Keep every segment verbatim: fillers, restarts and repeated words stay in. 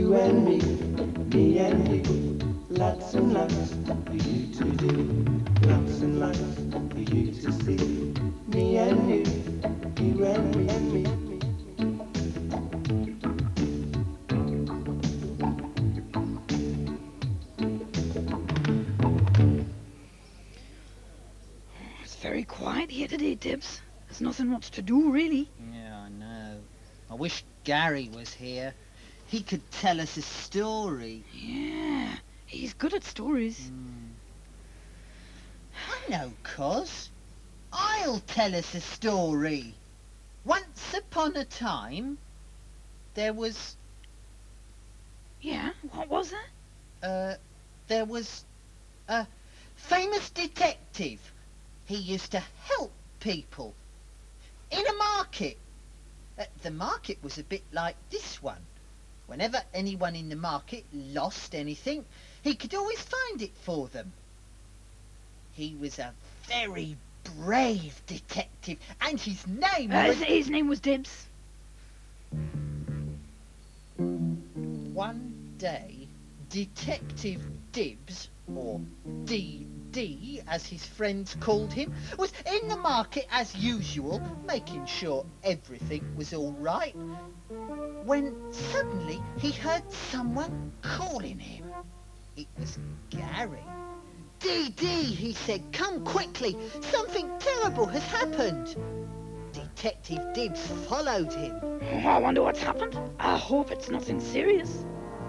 you and me, me and you. Lots and lots for you to do, lots and lots for you to see. Me and you, you and me and me. It's very quiet here today, Dibs. There's nothing much to do, really. Yeah, I know. I wish Gary was here. He could tell us a story. Yeah, he's good at stories. Mm. I know, Cos. I'll tell us a story. Once upon a time, there was... Yeah, what was it? Uh, there was a famous detective. He used to help people in a market. Uh, the market was a bit like this one. Whenever anyone in the market lost anything, he could always find it for them. He was a very brave detective, and his name Uh, was... his, his name was Dibs. One day, Detective Dibs, or D D as his friends called him, was in the market as usual, making sure everything was all right, when suddenly he heard someone calling him. It was Gary. D D, he said, come quickly, something terrible has happened. Detective Dibs followed him. Oh, I wonder what's happened. I hope it's nothing serious.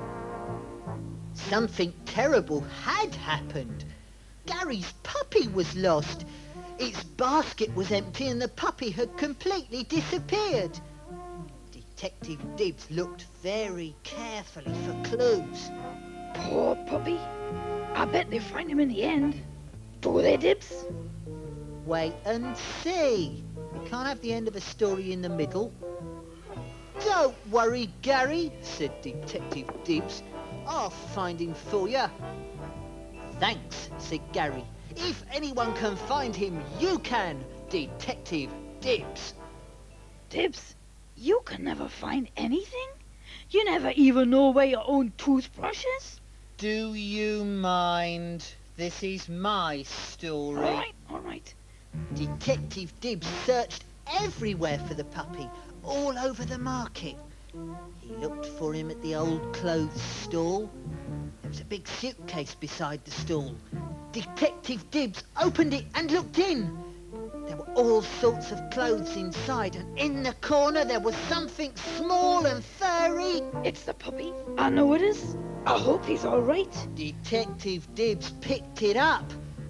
Something terrible had happened. Gary's puppy was lost. Its basket was empty and the puppy had completely disappeared. Detective Dibs looked very carefully for clues. Poor puppy. I bet they find him in the end. Do they, Dibs? Wait and see. You can't have the end of a story in the middle. Don't worry, Gary, said Detective Dibs. I'll find him for you. Thanks, said Gary. If anyone can find him, you can, Detective Dibs. Dibs, you can never find anything? You never even know where your own toothbrush is? Do you mind? This is my story. All right, all right. Detective Dibs searched everywhere for the puppy, all over the market. He looked for him at the old clothes stall. There was a big suitcase beside the stall. Detective Dibs opened it and looked in. There were all sorts of clothes inside, and in the corner there was something small and furry. It's the puppy. I know it is. I hope he's all right. Detective Dibs picked it up.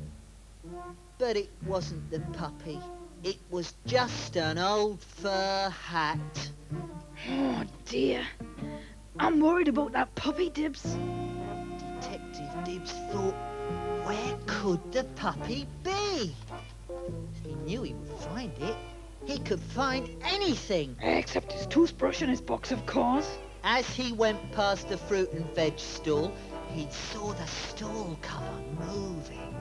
But it wasn't the puppy. It was just an old fur hat. Oh, dear. I'm worried about that puppy, Dibs. Detective Dibs thought, where could the puppy be? He knew he would find it. He could find anything. Except his toothbrush and his box of cores. As he went past the fruit and veg stall, he saw the stall cover moving.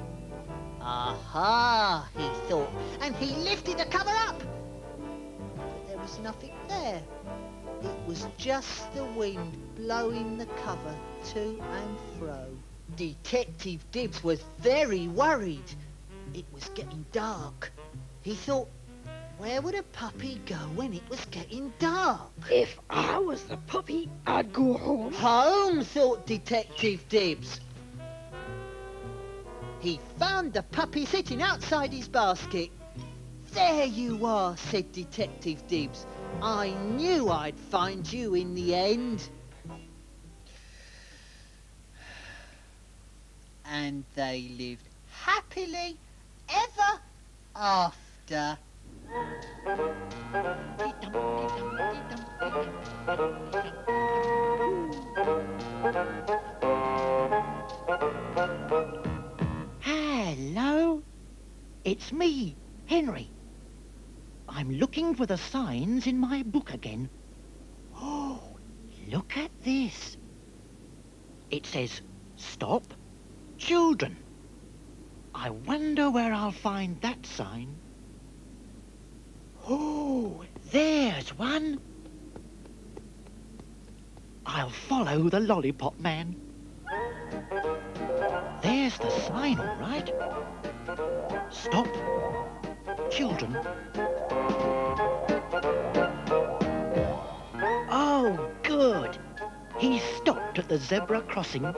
Aha, he thought, and he lifted the cover up. But there was nothing there. It was just the wind blowing the cover to and fro. Detective Dibs was very worried. It was getting dark. He thought, where would a puppy go when it was getting dark? If I was the puppy, I'd go home. Home, thought Detective Dibs. He found the puppy sitting outside his basket. There you are, said Detective Dibs. I knew I'd find you in the end. And they lived happily ever after. Hello, it's me, Henry. I'm looking for the signs in my book again. Oh, look at this. It says, stop, children. I wonder where I'll find that sign. Oh, there's one. I'll follow the lollipop man. There's the sign, all right. Stop. Children. Oh, good. He stopped at the zebra crossing.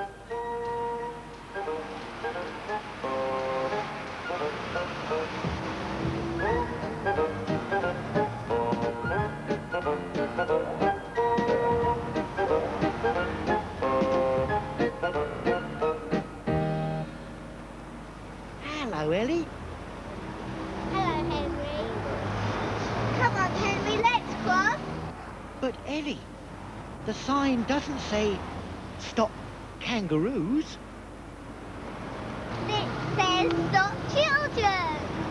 Hello, Ellie. Hello, Henry. Come on, Henry, let's cross. But Ellie, the sign doesn't say stop kangaroos. It says stop children.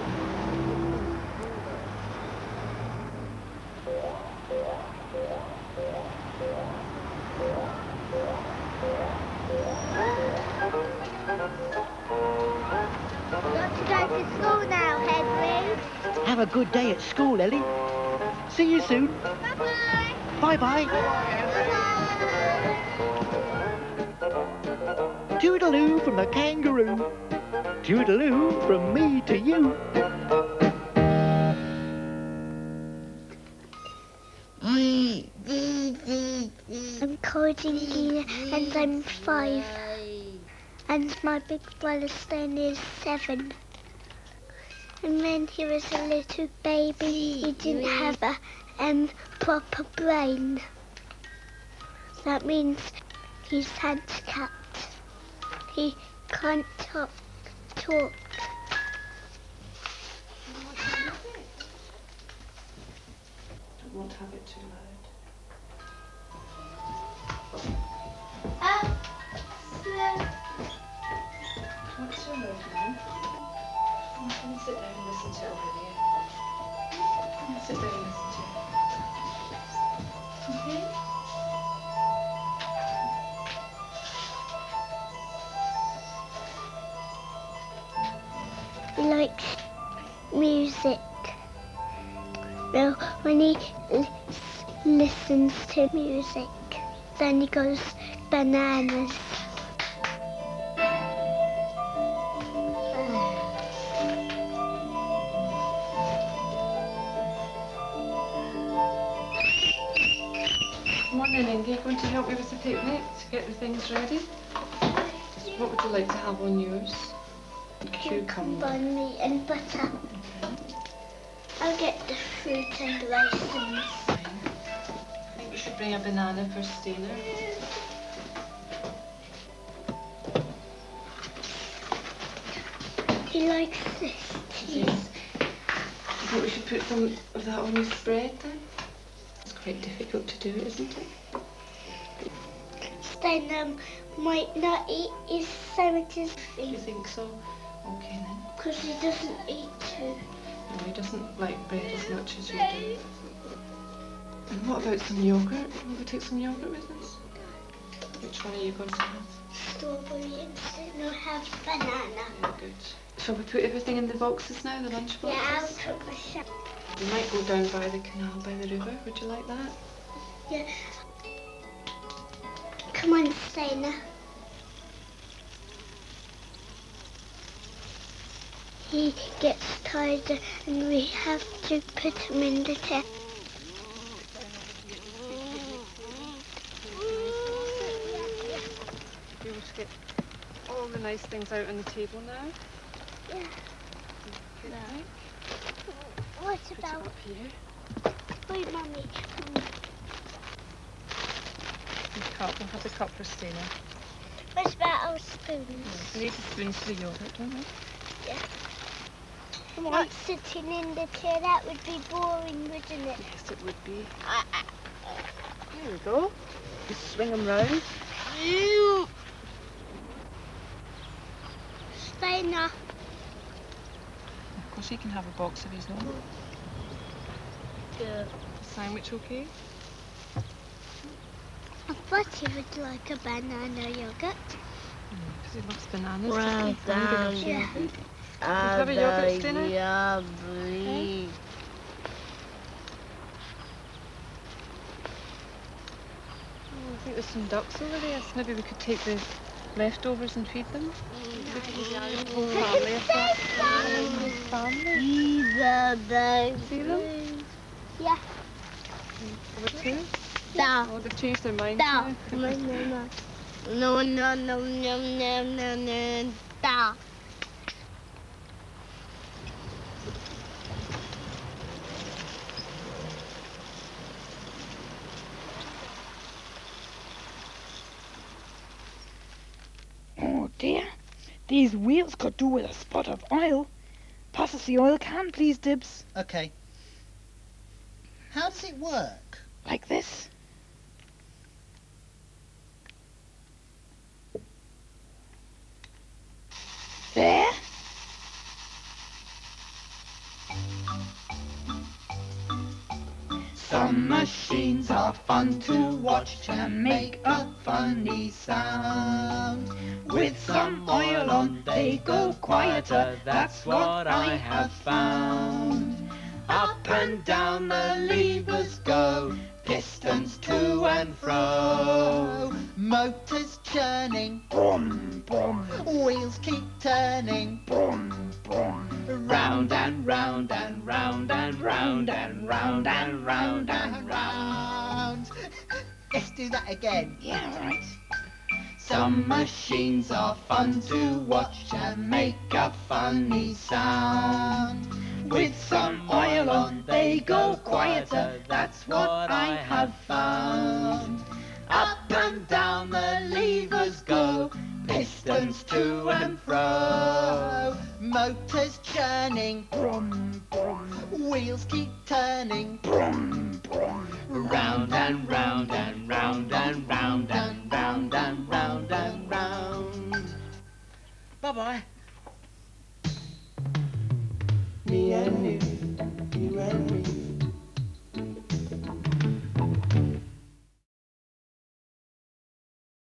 Got to go to school now, Henry. Have a good day at school, Ellie. See you soon. Bye-bye. Bye-bye. Bye-bye. Toodaloo from the kangaroo. Toodaloo from me to you. I'm Cordelia and I'm five. And my big brother Stan is seven. And when he was a little baby, he didn't have a um, proper brain. That means he's handicapped. He can't talk. talk. I won't have it too loud. Oh, slow. What's your mood, man? Come on, sit down and listen to it over here. Come on, sit down and listen to it. Okay? He likes music. Now, when he l- listens to music, then he goes bananas. Come on then, Indy. Going to help me with the picnic to get the things ready? What would you like to have on yours? Cucumber. Bun meat and butter. I'll get the fruit and raisins. I think we should bring a banana for Stina. He likes this cheese. Do you think we should put some of that on his bread then? It's quite difficult to do, isn't it? Stan um, might not eat his sandwiches Do you think so? Okay then. because he doesn't eat too. No, he doesn't like bread as much as you do. And what about some yogurt? Will we take some yogurt with us? Which one are you going to have? Strawberry and Stan will have banana. Yeah, good. Shall we put everything in the boxes now, the lunch boxes? Yeah, I'll put my shop. We might go down by the canal, by the river. Would you like that? Yeah. Come on, Stan. He gets tired and we have to put him in the tent. You want to get all the nice things out on the table now? Yeah. Picnic. What Put it about... up here. Wait, Mummy. The cup. We'll have the cup for Stina. What about our spoons? We need the spoons for the yogurt, don't we? Yeah. Come on. Not sitting in the chair, that would be boring, wouldn't it? Yes, it would be. Here we go. Just swing them round. Steiner. Of course, he can have a box of his own. Good. Sandwich okay? I thought he would like a banana yogurt. Because he loves bananas. Well done. Yeah. have a yogurt, Stina? Lovely. think there's some ducks over there, so maybe we could take the leftovers and feed them. We could just feed the whole family of that. Family. See them? Yeah. Over two? Da. Oh, they've changed their mind Da. now. No, no, no. No, no, no, no, no, no, no. Da. Oh dear, these wheels could do with a spot of oil. Pass us the oil can, please, Dibs. Okay. How does it work? Like this. There. Some machines are fun to watch and make a funny sound. With some oil on, they go quieter, that's what I have found. Up and down the levers go, pistons to and fro. Motors churning, Brum, brum, wheels keep turning. brum, brum. Round and round and round and round and round and round and round. round. Let's do that again. Yeah, all right. Some machines are fun to watch and make a funny sound. With some oil on, they go quieter, that's what I have found. Up and down the levers go, pistons to and fro. Motors churning, Brum, brum, wheels keep turning. brum, brum. Round and round and round and round and round and round and round. Bye-bye. Me and you, you and me.